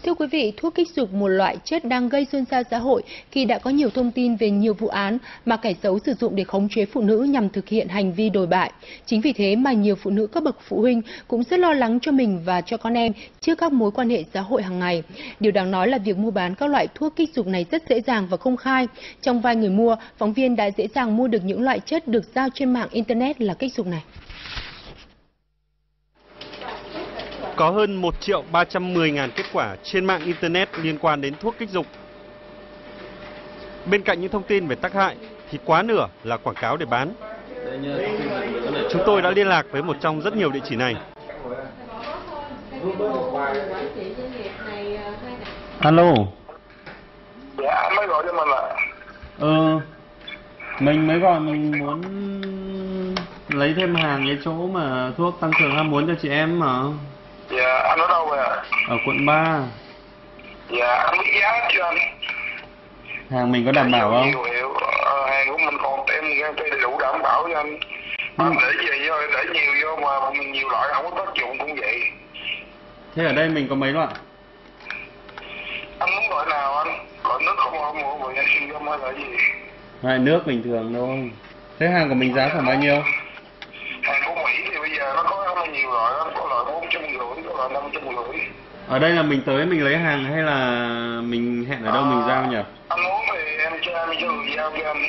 Thưa quý vị, thuốc kích dục một loại chất đang gây xôn xao xã hội khi đã có nhiều thông tin về nhiều vụ án mà kẻ xấu sử dụng để khống chế phụ nữ nhằm thực hiện hành vi đồi bại. Chính vì thế mà nhiều phụ nữ các bậc phụ huynh cũng rất lo lắng cho mình và cho con em trước các mối quan hệ xã hội hàng ngày. Điều đáng nói là việc mua bán các loại thuốc kích dục này rất dễ dàng và công khai. Trong vai người mua, phóng viên đã dễ dàng mua được những loại chất được giao trên mạng Internet là kích dục này. Có hơn 1.310.000 kết quả trên mạng Internet liên quan đến thuốc kích dục. Bên cạnh những thông tin về tác hại thì quá nửa là quảng cáo để bán. Chúng tôi đã liên lạc với một trong rất nhiều địa chỉ này. Alo. Dạ, mới gọi cho mình ạ. Mình mới gọi, mình muốn lấy thêm hàng cái chỗ mà thuốc tăng cường ham muốn cho chị em mà. Dạ, anh ở đâu vậy ạ? Ở quận 3. Dạ, anh biết giá chưa anh? Hàng mình có đảm bảo không? Nhiều hiệu, hàng của mình còn tem đầy đủ đảm bảo cho anh. Anh để gì vô, để nhiều vô mà nhiều loại không có tác dụng cũng vậy. Thế ở đây mình có mấy loại? Anh muốn loại nào anh? Loại nước không mua bởi anh xin cho hay là gì? Loại nước bình thường thôi. Thế hàng của mình giá khoảng bao nhiêu? Hàng của Mỹ thì bây giờ nó có nhiều loại lắm, có loại 450, có loại 550. Ở đây là mình tới mình lấy hàng hay là mình hẹn ở đâu mình giao nhỉ? Anh muốn thì em cho người giao cho anh.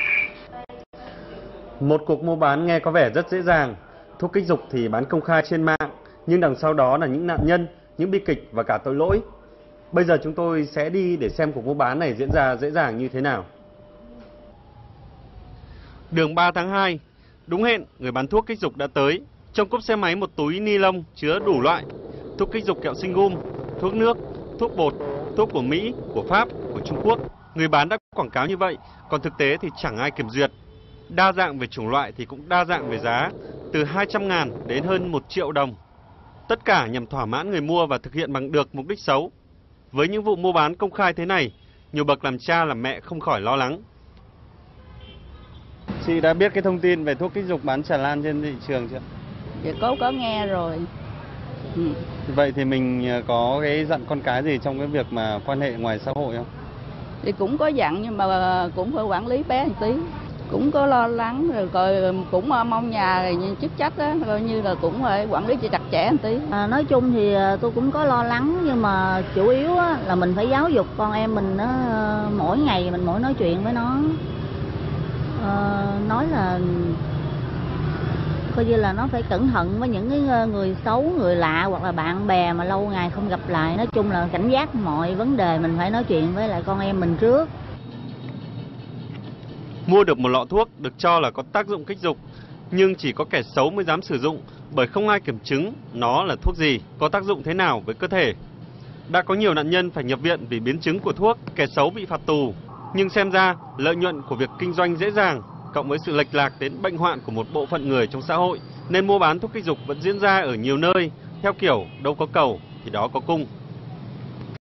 Một cuộc mua bán nghe có vẻ rất dễ dàng. Thuốc kích dục thì bán công khai trên mạng, nhưng đằng sau đó là những nạn nhân, những bi kịch và cả tội lỗi. Bây giờ chúng tôi sẽ đi để xem cuộc mua bán này diễn ra dễ dàng như thế nào. Đường 3 tháng 2, đúng hẹn, người bán thuốc kích dục đã tới. Trong cốp xe máy một túi ni lông chứa đủ loại: thuốc kích dục kẹo sinh gum, thuốc nước, thuốc bột, thuốc của Mỹ, của Pháp, của Trung Quốc. Người bán đã quảng cáo như vậy, còn thực tế thì chẳng ai kiểm duyệt. Đa dạng về chủng loại thì cũng đa dạng về giá, từ 200.000 đến hơn 1 triệu đồng. Tất cả nhằm thỏa mãn người mua và thực hiện bằng được mục đích xấu. Với những vụ mua bán công khai thế này, nhiều bậc làm cha làm mẹ không khỏi lo lắng. Chị đã biết cái thông tin về thuốc kích dục bán tràn lan trên thị trường chưa? Dạ có nghe rồi. Vậy thì mình có cái dặn con cái gì trong cái việc mà quan hệ ngoài xã hội không? Thì cũng có dặn nhưng mà cũng phải quản lý bé một tí. Cũng có lo lắng rồi cũng mong nhà chức trách á, coi như là cũng phải quản lý cho chặt chẽ một tí. Nói chung thì tôi cũng có lo lắng nhưng mà chủ yếu á, là mình phải giáo dục con em mình á, mỗi ngày mình mỗi nói chuyện với nó. Nói là coi như là nó phải cẩn thận với những cái người xấu, người lạ hoặc là bạn bè mà lâu ngày không gặp lại. Nói chung là cảnh giác mọi vấn đề mình phải nói chuyện với lại con em mình trước. Mua được một lọ thuốc được cho là có tác dụng kích dục, nhưng chỉ có kẻ xấu mới dám sử dụng bởi không ai kiểm chứng nó là thuốc gì, có tác dụng thế nào với cơ thể. Đã có nhiều nạn nhân phải nhập viện vì biến chứng của thuốc, kẻ xấu bị phạt tù. Nhưng xem ra, lợi nhuận của việc kinh doanh dễ dàng, cộng với sự lệch lạc đến bệnh hoạn của một bộ phận người trong xã hội, nên mua bán thuốc kích dục vẫn diễn ra ở nhiều nơi, theo kiểu đâu có cầu thì đó có cung.